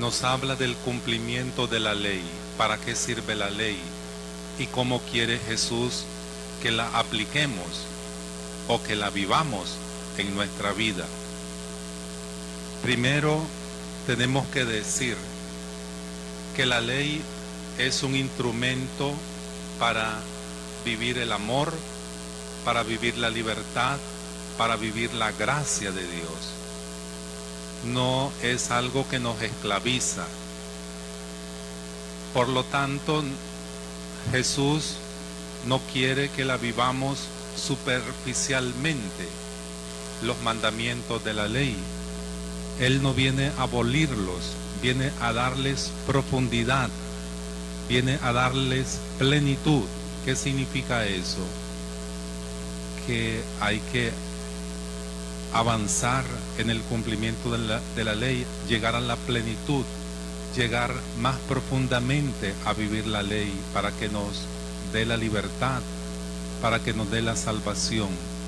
nos habla del cumplimiento de la ley, para qué sirve la ley y cómo quiere Jesús que la apliquemos o que la vivamos en nuestra vida. Primero tenemos que decir que la ley es un instrumento para vivir el amor, para vivir la libertad, para vivir la gracia de Dios. No es algo que nos esclaviza. Por lo tanto, Jesús no quiere que la vivamos superficialmente, los mandamientos de la ley. Él no viene a abolirlos, viene a darles profundidad, viene a darles plenitud. ¿Qué significa eso? Que hay que avanzar en el cumplimiento de la ley, llegar a la plenitud, llegar más profundamente a vivir la ley para que nos dé la libertad, para que nos dé la salvación.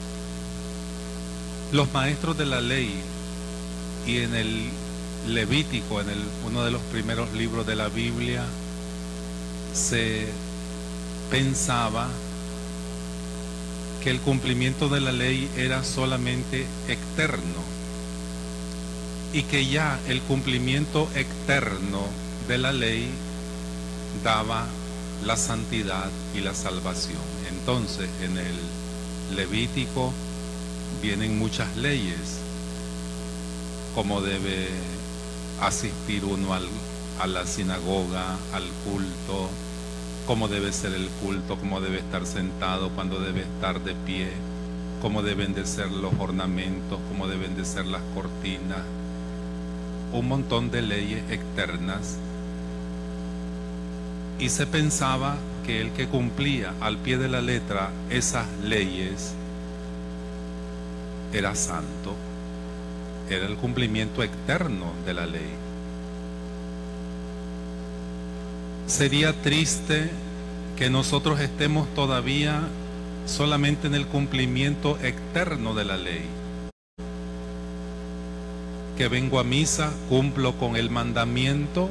Los maestros de la ley, y en el Levítico, en uno de los primeros libros de la Biblia, se pensaba que el cumplimiento de la ley era solamente externo y que ya el cumplimiento externo de la ley daba la santidad y la salvación. Entonces, en el Levítico vienen muchas leyes, cómo debe asistir uno a la sinagoga, al culto, cómo debe ser el culto, cómo debe estar sentado, cuándo debe estar de pie, cómo deben de ser los ornamentos, cómo deben de ser las cortinas, un montón de leyes externas. Y se pensaba que el que cumplía al pie de la letra esas leyes era santo, era el cumplimiento externo de la ley. Sería triste que nosotros estemos todavía solamente en el cumplimiento externo de la ley. Que vengo a misa, cumplo con el mandamiento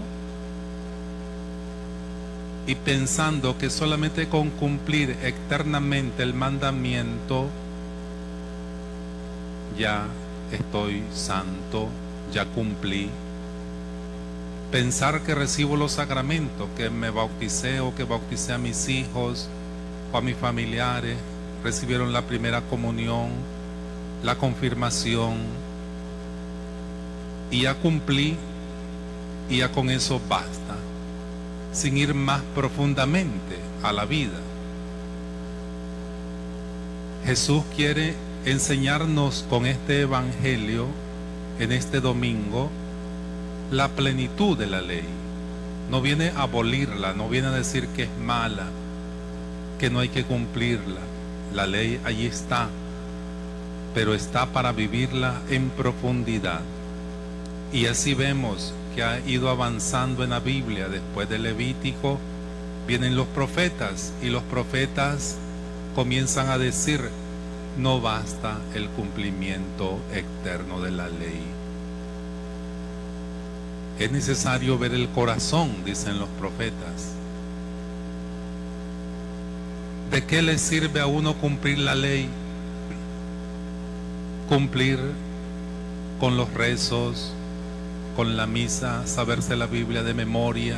y pensando que solamente con cumplir externamente el mandamiento ya estoy santo, ya cumplí. Pensar que recibo los sacramentos, que me bauticé o que bauticé a mis hijos o a mis familiares, recibieron la primera comunión, la confirmación, y ya cumplí y ya con eso basta, sin ir más profundamente a la vida. Jesús quiere enseñarnos con este evangelio, en este domingo, la plenitud de la ley. No viene a abolirla, no viene a decir que es mala, que no hay que cumplirla. La ley allí está, pero está para vivirla en profundidad. Y así vemos que ha ido avanzando en la Biblia. Después del Levítico vienen los profetas, y los profetas comienzan a decir: no basta el cumplimiento externo de la ley. Es necesario ver el corazón, dicen los profetas. ¿De qué le sirve a uno cumplir la ley? Cumplir con los rezos, con la misa, saberse la Biblia de memoria,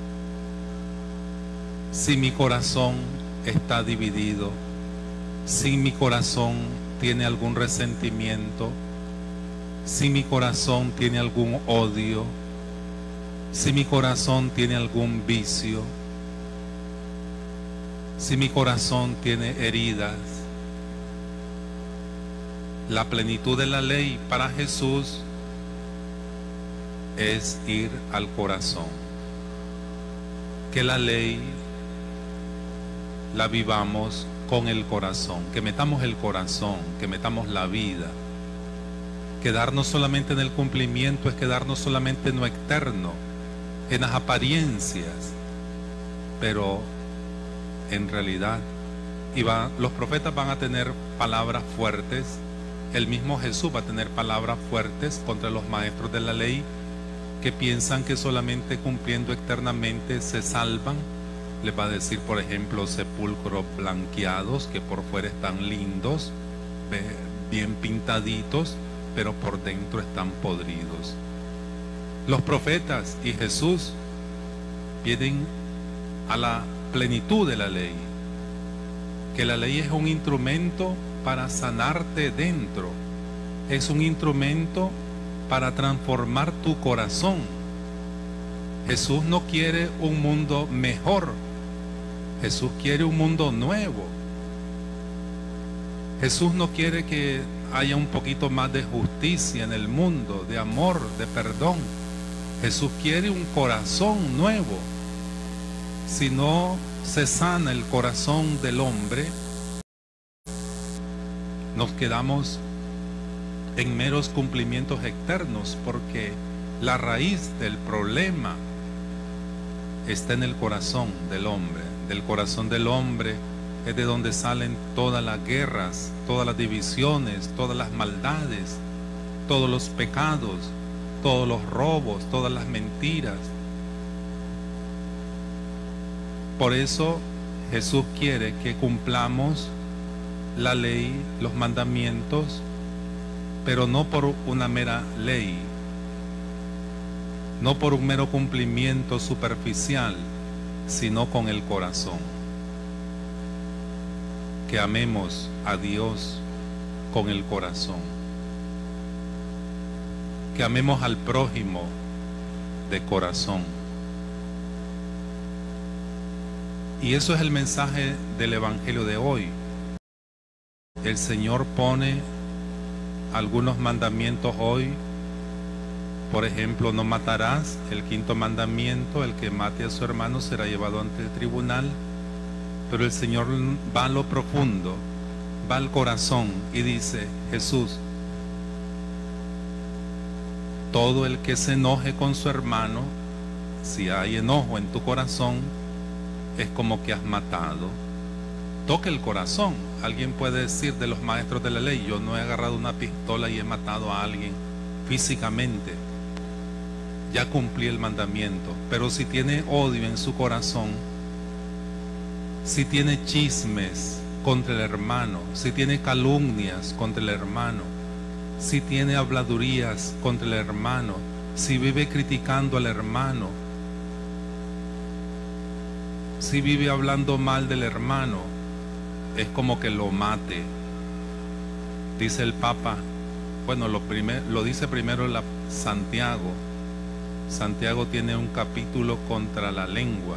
si mi corazón está dividido, si mi corazón tiene algún resentimiento, si mi corazón tiene algún odio, si mi corazón tiene algún vicio, si mi corazón tiene heridas. La plenitud de la ley para Jesús es ir al corazón. Que la ley la vivamos con el corazón, que metamos el corazón, que metamos la vida. Quedarnos solamente en el cumplimiento es quedarnos solamente en lo externo, en las apariencias, pero en realidad los profetas van a tener palabras fuertes, el mismo Jesús va a tener palabras fuertes contra los maestros de la ley, que piensan que solamente cumpliendo externamente se salvan. Les va a decir, por ejemplo, sepulcros blanqueados, que por fuera están lindos, bien pintaditos, pero por dentro están podridos. Los profetas y Jesús vienen a la plenitud de la ley, que la ley es un instrumento para sanarte dentro, es un instrumento para transformar tu corazón. Jesús no quiere un mundo mejor, Jesús quiere un mundo nuevo. Jesús no quiere que haya un poquito más de justicia en el mundo, de amor, de perdón. Jesús quiere un corazón nuevo. Si no se sana el corazón del hombre, nos quedamos en meros cumplimientos externos, porque la raíz del problema está en el corazón del hombre. Del corazón del hombre es de donde salen todas las guerras, todas las divisiones, todas las maldades, todos los pecados, todos los robos, todas las mentiras. Por eso Jesús quiere que cumplamos la ley, los mandamientos, pero no por una mera ley, no por un mero cumplimiento superficial, sino con el corazón. Que amemos a Dios con el corazón, que amemos al prójimo de corazón. Y eso es el mensaje del Evangelio de hoy. El Señor pone algunos mandamientos hoy. Por ejemplo, no matarás, el quinto mandamiento: el que mate a su hermano será llevado ante el tribunal. Pero el Señor va a lo profundo, va al corazón y dice, Jesús, todo el que se enoje con su hermano, si hay enojo en tu corazón, es como que has matado. Toca el corazón. Alguien puede decir de los maestros de la ley, yo no he agarrado una pistola y he matado a alguien físicamente, ya cumplí el mandamiento. Pero si tiene odio en su corazón, si tiene chismes contra el hermano, si tiene calumnias contra el hermano, si tiene habladurías contra el hermano, si vive criticando al hermano, si vive hablando mal del hermano, es como que lo mate. Dice el Papa, bueno, lo dice primero Santiago. Santiago tiene un capítulo contra la lengua.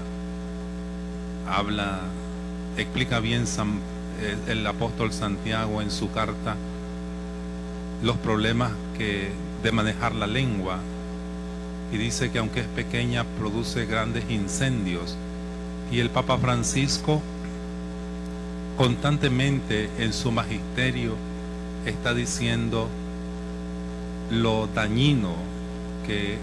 Explica bien el apóstol Santiago en su carta los problemas de manejar la lengua, y dice que aunque es pequeña produce grandes incendios. Y el Papa Francisco constantemente en su magisterio está diciendo lo dañino que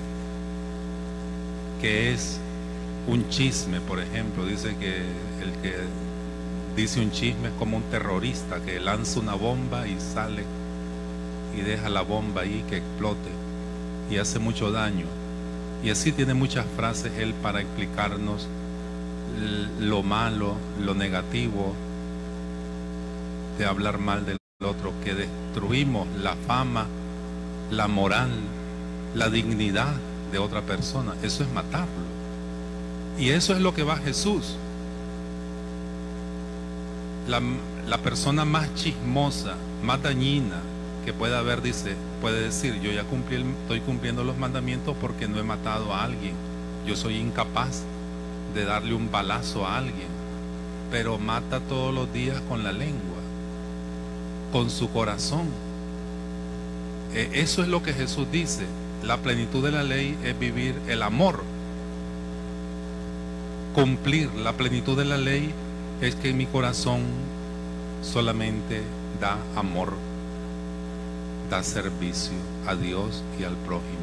es un chisme. Por ejemplo, dice que el que dice un chisme es como un terrorista que lanza una bomba y sale y deja la bomba ahí que explote y hace mucho daño. Y así tiene muchas frases él para explicarnos lo malo, lo negativo de hablar mal del otro, que destruimos la fama, la moral, la dignidad de otra persona. Eso es matarlo. Y eso es lo que va Jesús. La persona más chismosa, más dañina que pueda haber, puede decir, yo ya estoy cumpliendo los mandamientos porque no he matado a alguien, yo soy incapaz de darle un balazo a alguien, pero mata todos los días con la lengua, con su corazón. Eso es lo que Jesús dice. La plenitud de la ley es vivir el amor. Cumplir la plenitud de la ley es que mi corazón solamente da amor, da servicio a Dios y al prójimo.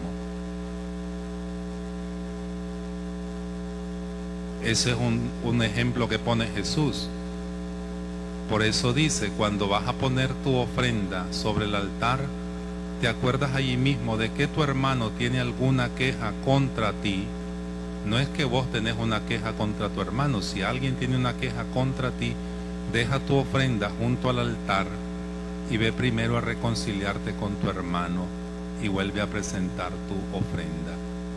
Ese es un ejemplo que pone Jesús. Por eso dice, cuando vas a poner tu ofrenda sobre el altar, te acuerdas allí mismo de que tu hermano tiene alguna queja contra ti, no es que vos tenés una queja contra tu hermano. Si alguien tiene una queja contra ti, deja tu ofrenda junto al altar y ve primero a reconciliarte con tu hermano y vuelve a presentar tu ofrenda.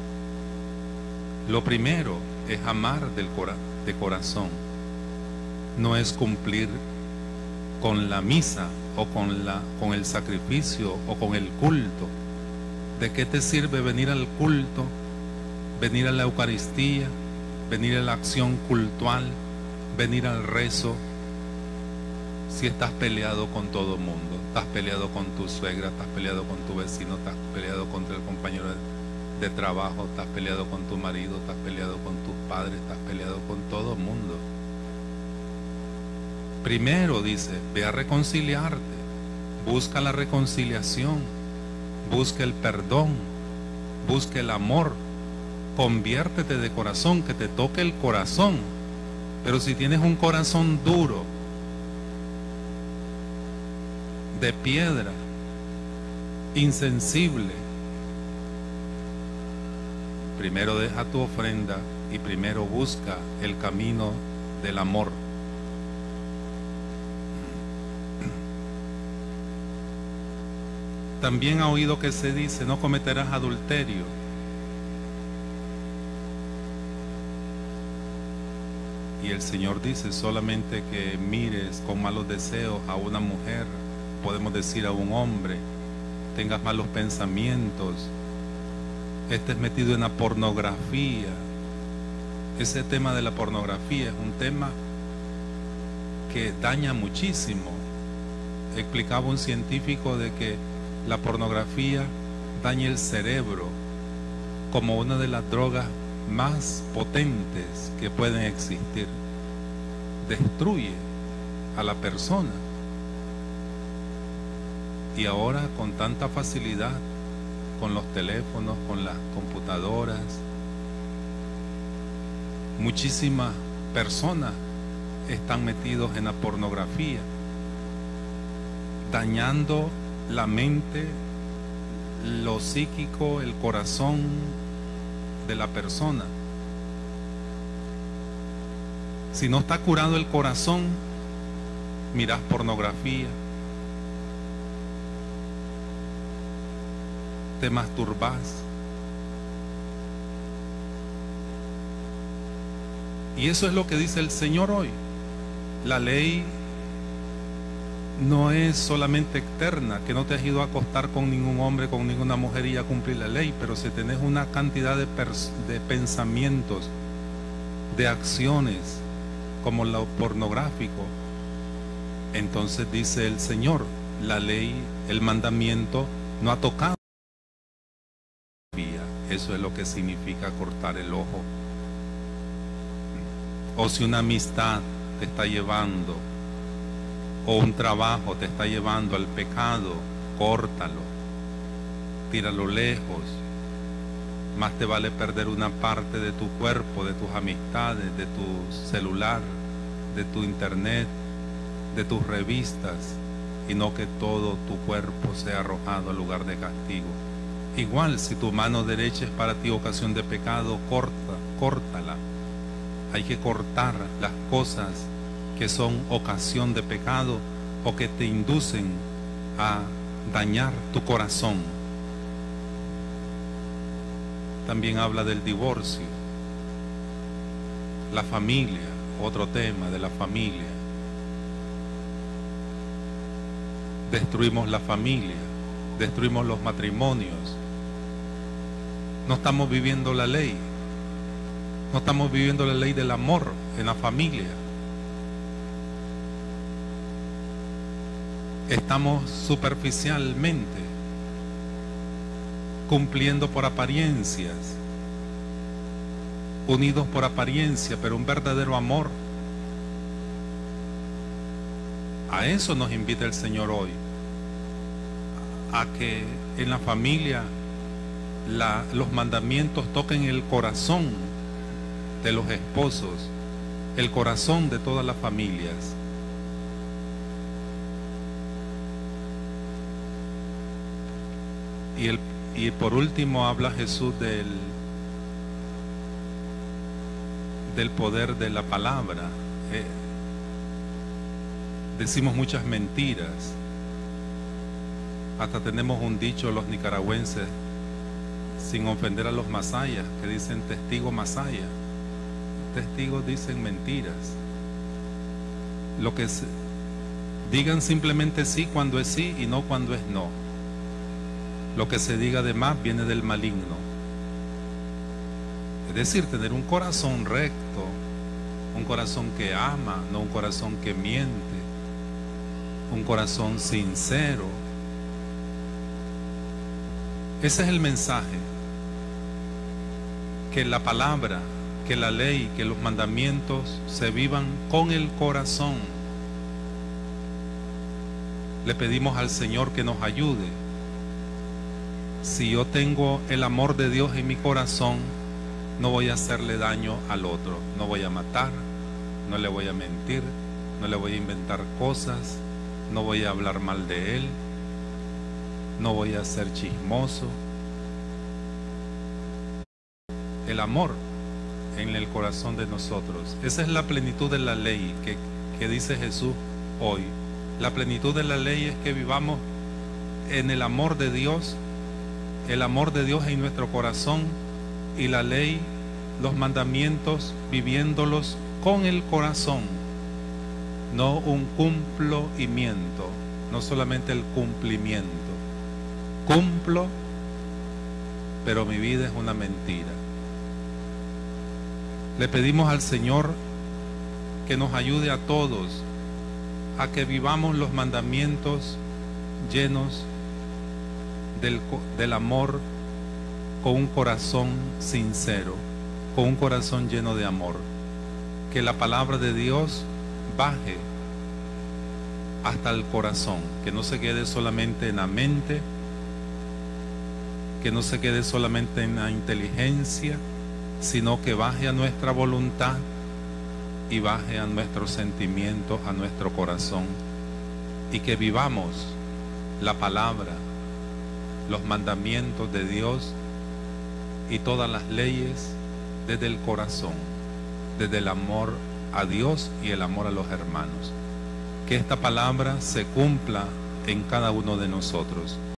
Lo primero es amar de corazón. No es cumplir con la misa o con el sacrificio o con el culto. ¿De qué te sirve venir al culto, venir a la Eucaristía, venir a la acción cultual, venir al rezo, si estás peleado con todo el mundo? Estás peleado con tu suegra, estás peleado con tu vecino, estás peleado contra el compañero de trabajo, estás peleado con tu marido, estás peleado con tus padres, estás peleado con todo el mundo. Primero dice, ve a reconciliarte, busca la reconciliación, busca el perdón, busca el amor, conviértete de corazón, que te toque el corazón. Pero si tienes un corazón duro, de piedra, insensible, primero deja tu ofrenda y primero busca el camino del amor. También ha oído que se dice, no cometerás adulterio. Y el Señor dice, solamente que mires con malos deseos a una mujer, podemos decir a un hombre, tengas malos pensamientos, estés metido en la pornografía. Ese tema de la pornografía es un tema que daña muchísimo. Explicaba un científico de que la pornografía daña el cerebro como una de las drogas más potentes que pueden existir. Destruye a la persona. Y ahora con tanta facilidad, con los teléfonos, con las computadoras, muchísimas personas están metidos en la pornografía, dañando la mente, lo psíquico, el corazón de la persona. Si no está curado el corazón, mirás pornografía, te masturbás. Y eso es lo que dice el Señor hoy. La ley no es solamente externa, que no te has ido a acostar con ningún hombre, con ninguna mujer y a cumplir la ley, pero si tenés una cantidad de pensamientos, de acciones, como lo pornográfico, entonces dice el Señor, la ley, el mandamiento no ha tocado. Eso es lo que significa cortar el ojo. O si una amistad te está llevando, o un trabajo te está llevando al pecado, córtalo, tíralo lejos. Más te vale perder una parte de tu cuerpo, de tus amistades, de tu celular, de tu internet, de tus revistas, y no que todo tu cuerpo sea arrojado al lugar de castigo. Igual, si tu mano derecha es para ti ocasión de pecado, córtala. Hay que cortar las cosas que son ocasión de pecado o que te inducen a dañar tu corazón. También habla del divorcio, la familia, otro tema de la familia. Destruimos la familia, destruimos los matrimonios. No estamos viviendo la ley, no estamos viviendo la ley del amor en la familia. Estamos superficialmente cumpliendo por apariencias, unidos por apariencia, pero un verdadero amor. A eso nos invita el Señor hoy, a que en la familia los mandamientos toquen el corazón de los esposos, el corazón de todas las familias. Y por último habla Jesús del poder de la palabra. Decimos muchas mentiras. Hasta tenemos un dicho los nicaragüenses, sin ofender a los masayas, que dicen testigo masaya. Testigos dicen mentiras. Digan simplemente sí cuando es sí y no cuando es no. Lo que se diga de más viene del maligno. Es decir, tener un corazón recto, un corazón que ama, no un corazón que miente, un corazón sincero. Ese es el mensaje. Que la palabra, que la ley, que los mandamientos se vivan con el corazón. Le pedimos al Señor que nos ayude. Si yo tengo el amor de Dios en mi corazón, no voy a hacerle daño al otro. No voy a matar, no le voy a mentir, no le voy a inventar cosas, no voy a hablar mal de él, no voy a ser chismoso. El amor en el corazón de nosotros. Esa es la plenitud de la ley que dice Jesús hoy. La plenitud de la ley es que vivamos en el amor de Dios en nuestro corazón, y la ley, los mandamientos, viviéndolos con el corazón, no un cumplimiento, no solamente el cumplimiento. Cumplo, pero mi vida es una mentira. Le pedimos al Señor que nos ayude a todos a que vivamos los mandamientos llenos del amor, con un corazón sincero, con un corazón lleno de amor. Que la palabra de Dios baje hasta el corazón, que no se quede solamente en la mente, que no se quede solamente en la inteligencia, sino que baje a nuestra voluntad y baje a nuestros sentimientos, a nuestro corazón, y que vivamos la palabra, los mandamientos de Dios y todas las leyes desde el corazón, desde el amor a Dios y el amor a los hermanos. Que esta palabra se cumpla en cada uno de nosotros.